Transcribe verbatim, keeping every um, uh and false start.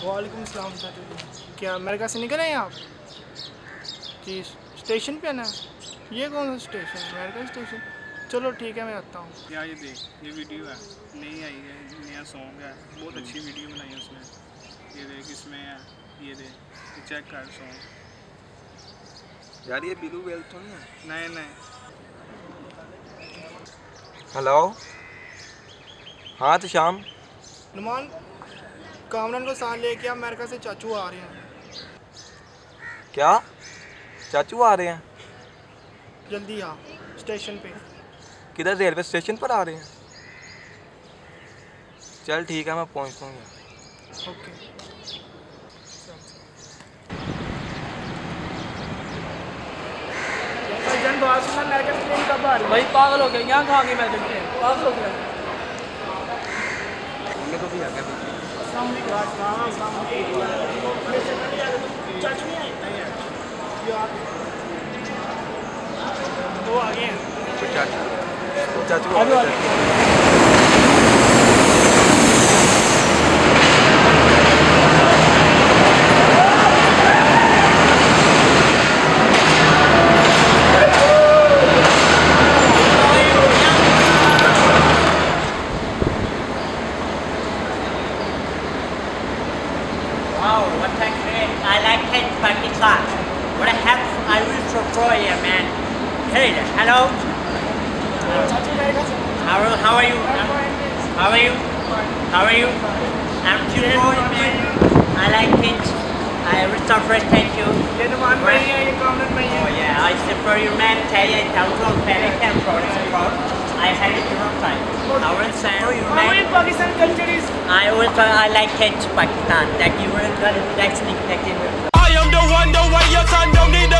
वालेकुम सलाम चाचा जी। क्या अमेरिका से निकले हैं आप? जी स्टेशन पे आना है। ये कौन सा स्टेशन? America station. चलो ठीक है मैं आता हूँ। यार ये देख, ये वीडियो है, नई आई है, नया सॉन्ग है, बहुत अच्छी वीडियो बनाई है उसने। ये देख इसमें है, ये देख, ये चेक कर सॉन्ग। यार ये बिलू वेल तो नहीं है? नए नए। हेलो, हाँ तो शाम नुमान कामरान को साथ लेके अमेरिका से चाचू आ रहे हैं। क्या चाचू आ रहे हैं? जल्दी आ स्टेशन पे। किधर? रेलवे स्टेशन पर आ रहे हैं? चल ठीक है मैं पहुँचता हूँ। ओके। भाईजान बात सुना, अमेरिका से ट्रेन कब आ रही है? भाई पागल हो गया, यहाँ कहाँ गई मैं देखते हैं, पागल हो गया। तो भी आ गया चाचू नहीं आए? वो आ गए हैं। चाचू चाचू Wow, what a great! I like it, Pakistan. What a heck! I will for you, man. Hey, hello. चाचू अमेरिका से। How are, how are you? How are you? How are you? I'm too good, man. I like it. I will start first, thank you. ये नुमान भाई है, ये कामरान भाई है। Oh yeah, I said for your man, tell you, tell you, tell you, tell you, I had it a long time. I will say for your How man. is Pakistan culture is? I will, I like it, Pakistan. That you were going to next thing, next thing. I am the one, the way your son don't need